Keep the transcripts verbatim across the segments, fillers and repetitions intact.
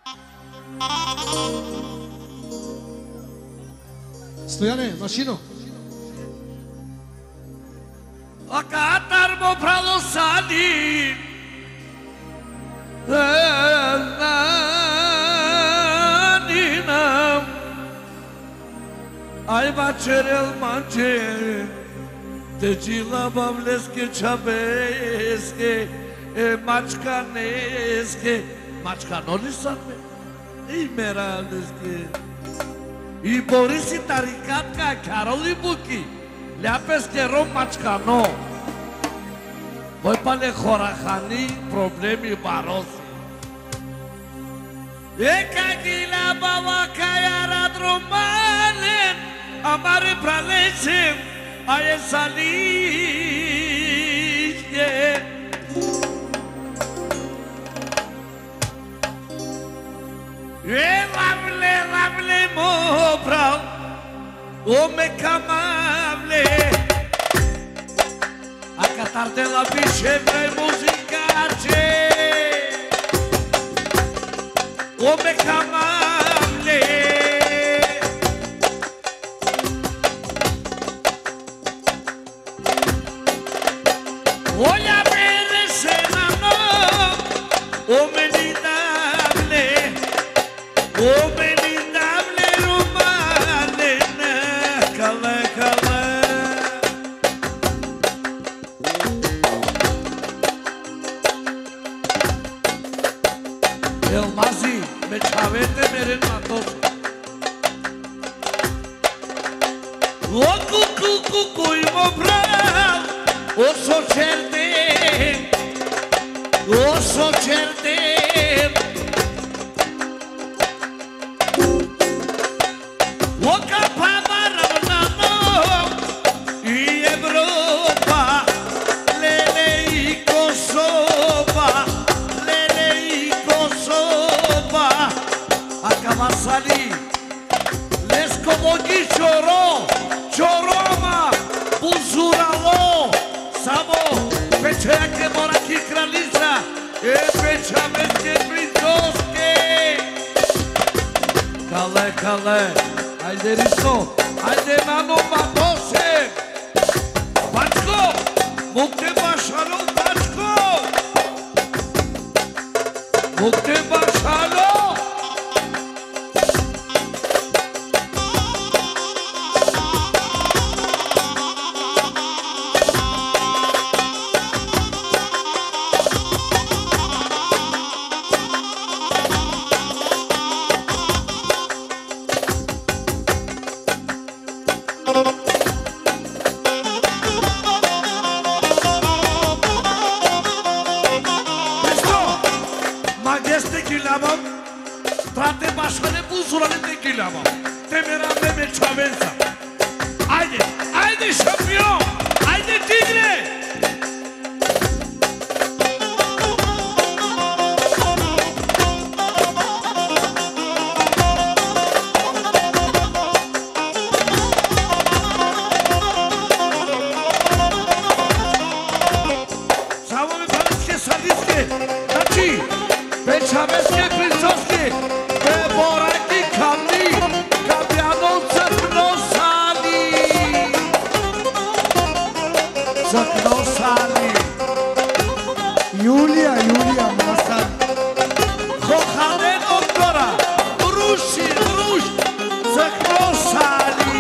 Stojane, mašino. Akatar mo pralo sali Naninam Ayva çerel mançe Tecila bavleske çabeske Maçkaneske Maçkanolisan mı? İyi meraleske I Borisi Tarikatka Karoli Buki Leapes que rom maçcano Voi pale Horahani problemi barosi E cagila baba caiara drumane Amare pralesem aie salige E ramle ramle mo brau O me camable A catar de la bichevre musicace O me camable Voy a ver ese nano O menidable O menidable rumane Kale kale El mazi me chavete meren matos O cu cu cu cu mo brau O so certe O so certe O capava ramnano I Europa Lele I Kosova Lele I Kosova Acaba sali Les comogi choro Choroma Buzuralo Samo Pecea que mora aquí kralica E pecea que brindoske Kale kale Ajde Risto, ajde nano matose Pačko, mog te bašalo, Pačko Mog te bašalo Trate bașane buzurale de ghilama Temera meme ceavența Haide, haide șampion Haide tigre Samo mi pareske sadistke Znači, Pečaveske princoske Moraki kamni, Kabjano crkno sali Crkno sali Julija, Julija, Masan. Hohane doktora, ruši, ruš, crkno sali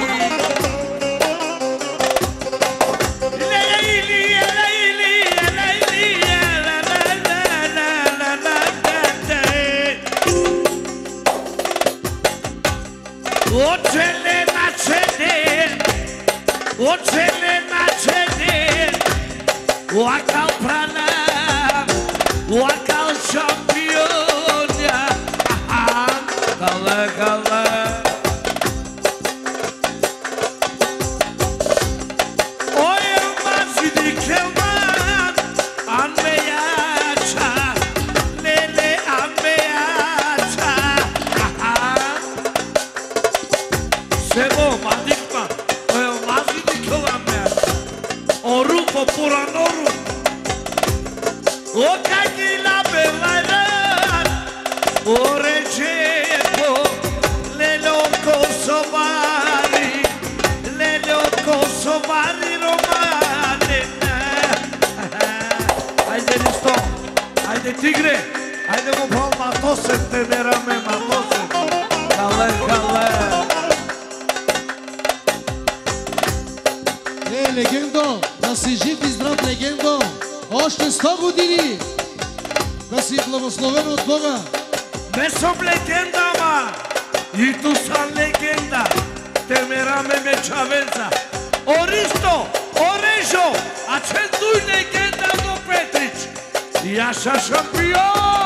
Lejli, lejli, lejli, la la la la la la Ocele na ceder, ocele na ceder O acal prana, o acal championia Cala, cala Oi, eu mazi de kelman Anmeyacha, lele anmeyacha Sebo, madikma, eu mazi de kelman Oru popuranoru O cagila o recepo, le locosovari, le locosovari romane. Haide listo, haide tigre, haide mă matose, temera me matose. Cală, cală. Е, легендо, да си жив и здрав, легендо. Още сто години. Да си благословен от Бога. Не съм легенда, ма. И ту съм легенда. Темера me me Chavenza. Oristo, Orejo, accendu legenda do Petric. E așa șampion.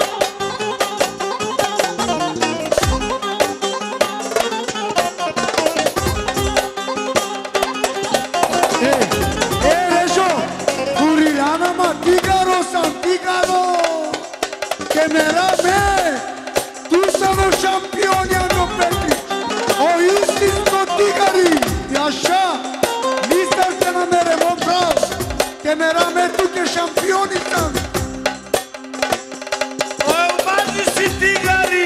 Temerame, tu sono campioni hanno Petri, o istinto tigari, e așa, mister Temerame, mă bravo, Temerame tu che campioni sunt. O bagi si tigari.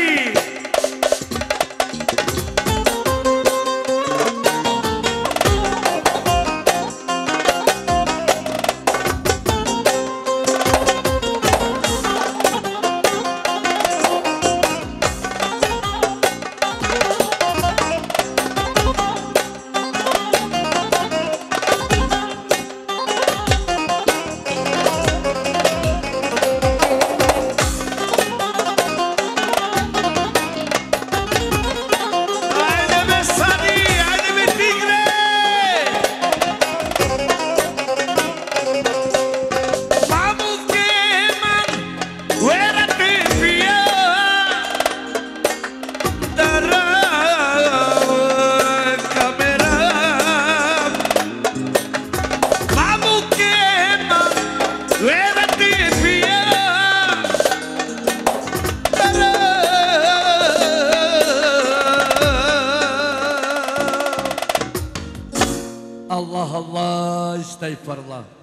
Allah Allah, stai parlando.